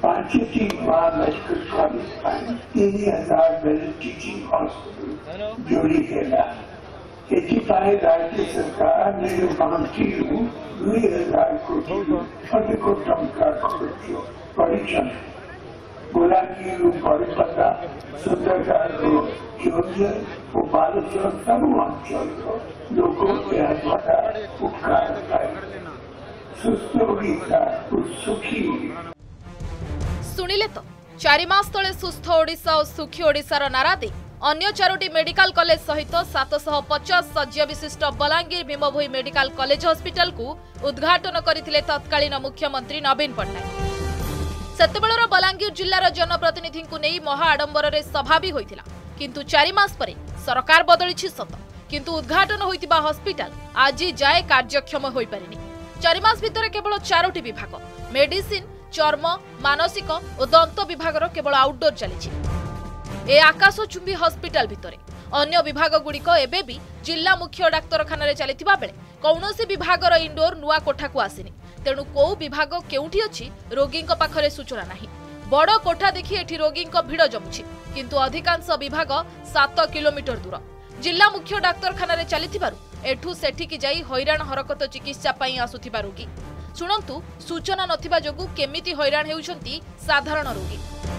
5टी महालश्कर college 3000 bed teaching hospital जोड़ी गया राज्य सरकार मांगती 2000 कोटी अधिक टंका खर्च परीक्षण गोलांगीर बड़पदा सुंदरगढ़ केवंझर और बालेश्वर सब अंचल लोगों के द्वारा उपकार सुस्थ ओडिशा सुखी सुनिले तो 4 मास तले सुस्थ ओडिशा और सुखी ओडिशार नारा दे अन्य 4टी मेडिकल कॉलेज सहित 750 शଯ୍य विशिष्ट Balangir Bhimabhoi medical college hospital को उद्घाटन करथिले तत्कालीन मुख्यमंत्री नवीन पट्टनायक। सेतेबेलर बलांगीर जिल्लार जनप्रतिनिधि को नहीं महा आडंबर रे सभा भी होइथिला, किंतु 4 मास परे सरकार बदलिछि सत, किंतु उद्घाटन होइतिबा हॉस्पिटल आज जाए कार्यक्षम होई परिनी। 4 मास भितर केवल 4टी विभाग मेडिसिन, चर्म, मानसिक और दंत विभागर केवल आउटडोर चली। ए आकाशचुंबी हॉस्पिटल भितरे अन्य विभाग गुड़िक एबे भी जिला मुख्य डाक्तरखाना रे चलिथिबा बेले कौनसी विभागर इंडोर नुआ कोठा को आसिनी। तेणु कौ विभाग केउठी अछि रोगी पाखरे सूचना नाही। बड़ कोठा देखि एठी रोगी भिड़ जमुछि, किंतु अधिकांश विभाग 7 किलोमीटर दूर। जिला मुख्य डाक्तरखाना रे चलिथिबारु एठू सेठिकी जाई हैरान हरकत चिकित्सा पई आसुथिबा रोगी। शुणंतु सूचना नथिबा जोगु केमिति हैरान हेउछंती साधारण रोगी।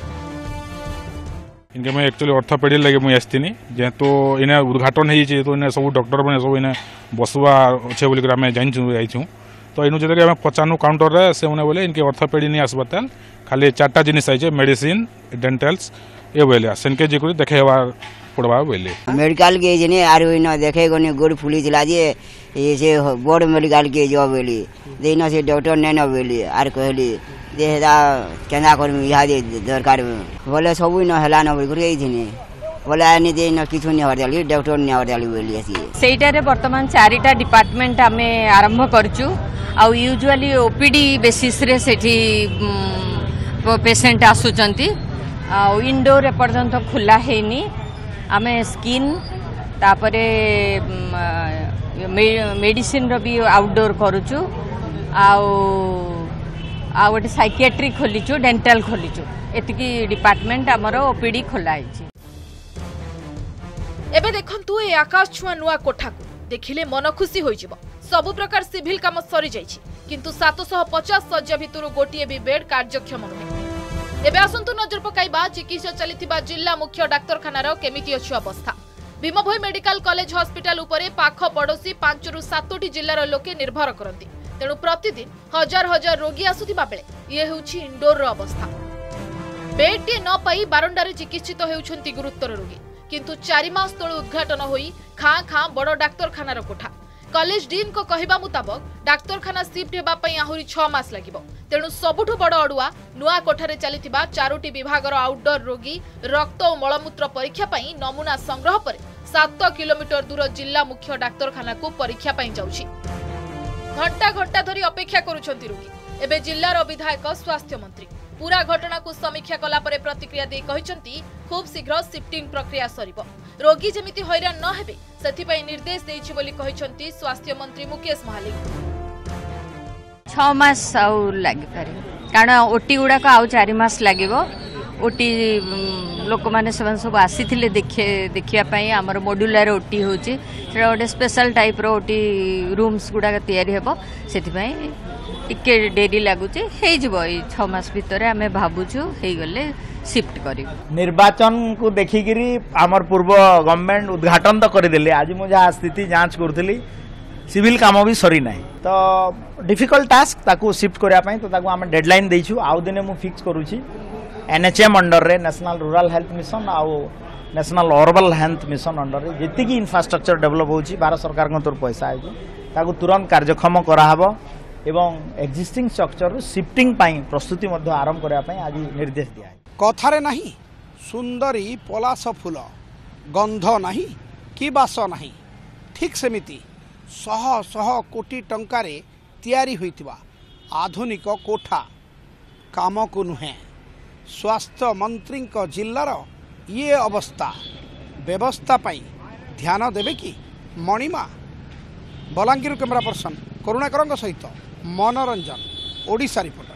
इनके मैं एक्चुअली ऑर्थोपेडिक लगे मुझे आसतीनी जेहेतु इन्हें उद्घाटन हो इन्हें सब डॉक्टर मैंने सब इन्हें बसवा अच्छे बोलिक आम जाइछूँ तो इनु जब आम पचानु काउंटर रे से उन्हें बोले इनके ऑर्थोपेडिक नहीं आसबार खाली 4टा जिनिस आई मेडिसिन डेंटल्स ये बोले सेनके जी को देखे पड़वा बोले मेडिकल के जने आर इन देखे गने गोड़ फुली चला जे ये से बड़ मेडिकल के जॉब बोली देना से डॉक्टर नहीं न बोली आर कहली देदा केना कर इहा दे दरकार बोले सब न हला न बोली थिनी बोले आनी दे न किछु नहीं हरदाली डॉक्टर नहीं हरदाली बोली आसी सेटारे वर्तमान 4टा डिपार्टमेंट आमे आरंभ करचु आ यूजुअली ओपीडी बेसिस रे सेठी पेशेंट आसुचंती आ इंडोर एपर्यंत खुला हेनी आमे स्किन तापरे मेडिसिन रो भी आउटडोर करूचु आ गोटे साइकियाट्री खोलीचु डेंटल खोलीचु एतिकी डिपार्टमेंट आमर ओपीडी खोला है। एबे देखंतु ए आकाश छुआ नुआ कोठा को देखिले मन खुशी होई जिवो। सब प्रकार सिविल काम सरी जाइछि, किंतु 750 शଯ୍य भितरु गोटिए भी बेड कार्यक्षम नहे। एबे आसंतु नजर पकाइबा चिकित्सा चलिथिबा जिला मुख्य डाक्तरखानार केमिति अछि अवस्था। भीमभोई मेडिकल कॉलेज हॉस्पिटल उपरे पाख पड़ोसी 5 रु 7टी जिल्लार लोके निर्भर करती। तेणु प्रतिदिन हजार हजार रोगी आसुथिबा बेले ये हेउछि इंडोर रो अवस्था। बेडटी न पाई बारंडारे चिकित्सित हेउछंती गुरुतर रोगी, किंतु 4 मास तळु उद्घाटन होई खाँ खाँ बड़ डाक्तरखानार कोठा। कॉलेज डीन को कहिबा मुताबक डाक्तरखाना शिफ्ट हेबा पई आहुरी 6 मास लागिबो। तेणु सबुठु बड़ अडुआ नुआ कोठारे चलिथिबा 4टी विभागर आउटडोर रोगी रक्त और मलमूत्र परीक्षा पई नमूना संग्रह पर 7 किलोमीटर दूर जिला मुख्य डाक्तरखाना को परीक्षा पई जाउछि। घंटा घंटा धरी अपेक्षा करुछंती रोगी। एबे जिल्लार विधायक स्वास्थ्य मंत्री पूरा घटना को समीक्षा कला परे प्रतिक्रिया दे कहिसंती खूब शीघ्र शिफ्टिंग प्रक्रिया सरिबो। रोगी जेमिति हैरान न हेबे सेथि पई निर्देश देइछि बोली कहिसंती स्वास्थ्य मंत्री मुकेश महालिक। 6 मास आउ लागि पारे कारण ओटी गुडा को आउ 4 मास लागिबो। ओटी लोक माने सब आसीथिले देखिया पई हमर मॉड्यूलर ओटी होची सेटा गोटे स्पेशल टाइप रो ओटी रूम्स गुडा तयारी हेबो सेथि पई टिके डेरी लागुचे हे जिवो। 6 मास भितर आमे भाबुछु हे गले शिफ्ट करी। निर्वाचन को देखिकिरी हमर पूर्व गवर्नमेंट उद्घाटन तो कर देले। आज मु जा स्थिति जांच करथली सिविल काम भी सरी नाही तो डिफिकल्ट टास्क ताकू शिफ्ट करिया पई तो ताकू हम डेडलाइन देइछु। आउ दिने मु फिक्स करूछि एनएचएम अंडर रे नेशनल रूरल हेल्थ मिशन आउ national urban health mission under रे जेति की इंफ्रास्ट्रक्चर डेवलप होछि भारत सरकार को तोर पैसा आइछि ताकू तुरंत कार्यक्षम करा हबो एवं एक्जिस्टिंग स्ट्रक्चर शिफ्टिंग पाई प्रस्तुति मध्य आरंभ करिया पई आज निर्देश दिया है। कथारे नहीं सुंदरी पलाश फूल गंध नहीं कि बास नहीं ठीक सेमिति शह शह कोटी टंकारे तैयारी होइतिबा आधुनिक कोठा काम को नुहे। स्वास्थ्य मंत्री जिलार ये अवस्था व्यवस्था पाई ध्यान देवे कि मणिमा। बलांगीर कैमरा पर्सन करुणाकर सहित मनोरंजन ओडिशा रिपोर्ट।